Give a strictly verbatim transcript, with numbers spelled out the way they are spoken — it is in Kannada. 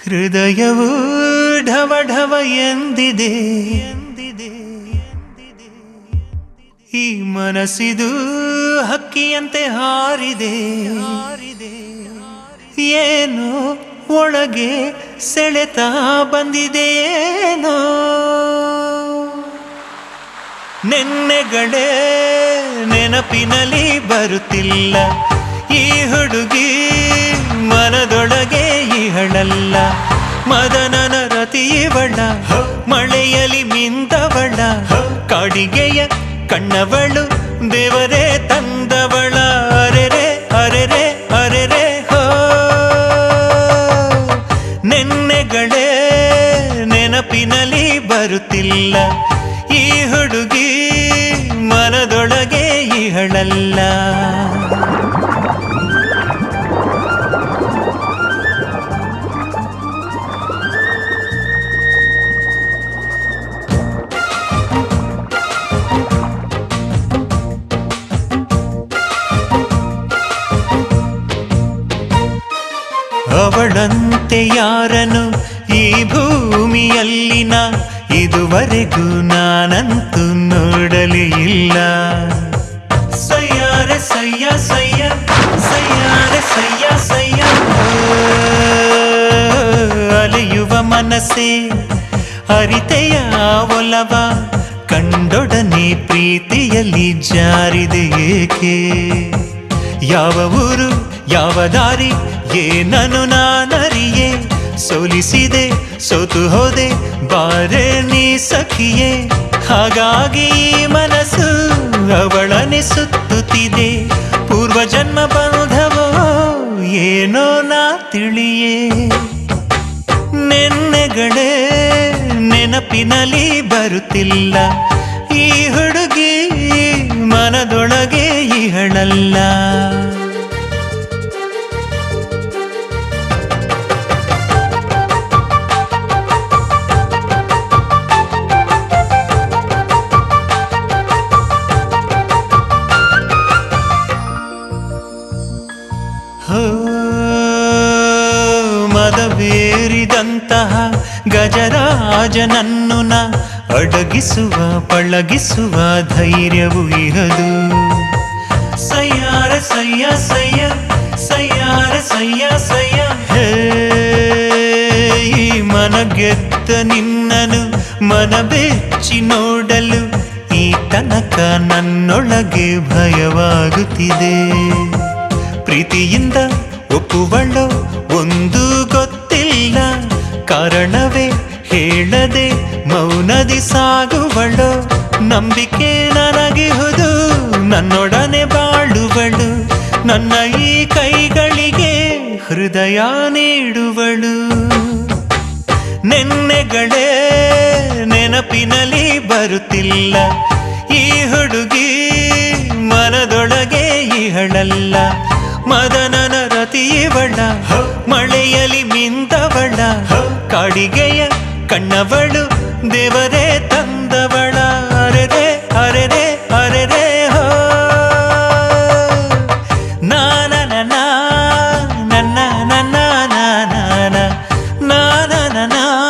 ಹೃದಯವು ಢವ ಢವ ಎಂದಿದೆ, ಈ ಮನಸ್ಸಿದು ಹಕ್ಕಿಯಂತೆ ಹಾರಿದೆ. ಏನೋ ಒಳಗೆ ಸೆಳೆತ ಬಂದಿದೆಯೇನೋ, ನೆನ್ನೆಗಳೇ ನೆನಪಿನಲ್ಲಿ ಬರುತ್ತಿಲ್ಲ. ಈ ಹುಡುಗಿ ಮನದೊಳಗೆ ಇಹಳಲ್ಲ, ಮದನನ ರತಿಯವಳ, ಮಳೆಯಲಿ ಮಿಂದವಳ, ಕಾಡಿಗೆಯ ಕಣ್ಣವಳು, ದೇವರೇ ತಂದವಳ. ಅರೆರೆ ಅರೆರೆ ಅರೆರೆ ಹೋ, ನೆನ್ನೆಗಳೇ ನೆನಪಿನಲ್ಲಿ ಬರುತ್ತಿಲ್ಲ. ಈ ಹುಡುಗಿ ಮನದೊಳಗೆ ಇಹಳಲ್ಲ. ಅವಳಂತೆ ಯಾರನು ಈ ಭೂಮಿಯಲ್ಲಿನ ಇದುವರೆಗೂ ನಾನಂತೂ ನೋಡಲೇ ಇಲ್ಲ. ಸಯ್ಯಾರೆ ಸಯ್ಯ ಸಯ್ಯ ಸಯ್ಯಾರೆ ಸಯ್ಯ ಸಯ್ಯ, ಅಲೆಯುವ ಮನಸ್ಸೇ ಅರಿತೆಯ ಒಲವ, ಕಂಡೊಡನೆ ಪ್ರೀತಿಯಲ್ಲಿ ಜಾರಿದೆ ಏಕೆ? ಯಾವ ಊರು ಯಾವ ದಾರಿ ಏನನು ನಾನರಿಯೇ, ಸೋಲಿಸಿದೆ ಸೋತು ಹೋದೆ ಬಾರೆ ನೀ ಸಖಿಯೇ. ಹಾಗಾಗಿ ಮನಸ್ಸು ಅವಳನೆ ಸುತ್ತುತ್ತಿದೆ, ಪೂರ್ವ ಜನ್ಮ ಬಂಧವೋ ಏನೋ ನಾ ತಿಳಿಯೇ. ನೆನ್ನೆಗಳೇ ನೆನಪಿನಲ್ಲಿ ಬರುತ್ತಿಲ್ಲ. ಈ ಹುಡುಗಿ ಮನದೊಳಗೆ ಇಹಳಲ್ಲ. ಮದವೇರಿದಂತಹ ಗಜರಾಜನನ್ನು ನ ಅಡಗಿಸುವ ಪಳಗಿಸುವ ಧೈರ್ಯವು ಇಹದು. ಸಯ್ಯಾರ ಸಯ್ಯ ಸಯ್ಯ ಸಯ್ಯಾರ ಸಯ್ಯ ಸಯ್ಯ, ಹೇ ಈ ಮನಗೆದ್ದ ನಿನ್ನನು ಮನ ಬೆಚ್ಚಿ ನೋಡಲು ಈ ತನಕ ನನ್ನೊಳಗೆ ಭಯವಾಗುತ್ತಿದೆ. ಪ್ರೀತಿಯಿಂದ ಒಪ್ಪುವಳೋ ಒಂದು ಗೊತ್ತಿಲ್ಲ, ಕಾರಣವೇ ಹೇಳದೆ ಮೌನದಿ ಸಾಗುವಳೋ. ನಂಬಿಕೆ ನನಗಿಹುದು, ನನ್ನೊಡನೆ ಬಾಳುವಳು, ನನ್ನ ಈ ಕೈಗಳಿಗೆ ಹೃದಯ ನೀಡುವಳು. ನೆನ್ನೆಗಳೇ ನೆನಪಿನಲ್ಲಿ ಬರುತ್ತಿಲ್ಲ. ಈ ಹುಡುಗಿ ಮನದೊಳಗೆ ಇಹಳಲ್ಲ, ಮದನನ ರತಿಯವಳ, ಮಳೆಯಲಿ ಮಿಂದವಳ, ಕಾಡಿಗೆಯ ಕಣ್ಣವಳು, ದೇವರೇ ತಂದವಳ. ಅರೆರೆ ಅರೆರೆ ಅರೆರೆ ಹೋ, ನಾನ ನನ್ನ ನನ್ನ ನನ್ನ ನಾನ ನಾನ